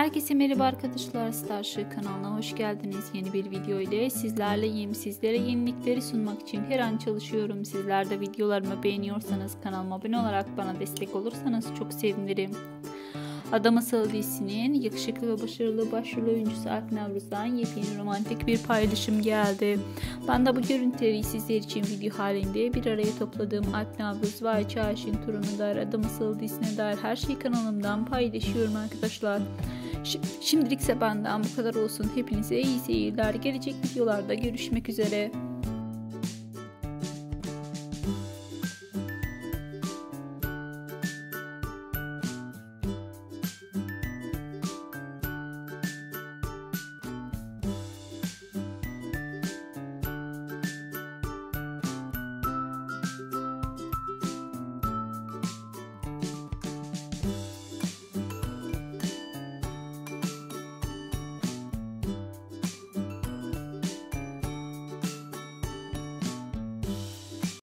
Herkese merhaba arkadaşlar, Starship kanalına hoş geldiniz. Yeni bir video ile sizlerleyim. Sizlere yenilikleri sunmak için her an çalışıyorum. Sizler de videolarımı beğeniyorsanız kanalıma abone olarak bana destek olursanız çok sevinirim. Ada Masalı dizisinin yakışıklı ve başarılı başrol oyuncusu Alp Navruz'dan yepyeni romantik bir paylaşım geldi. Ben de bu görüntüleri sizler için video halinde bir araya topladığım Alp Navruz ve Ayça Ayşin turunu da Ada Masalı dizisine dair her şeyi kanalımdan paylaşıyorum arkadaşlar. Şimdilikse benden bu kadar olsun. Hepinize iyi seyirler. Gelecek videolarda görüşmek üzere.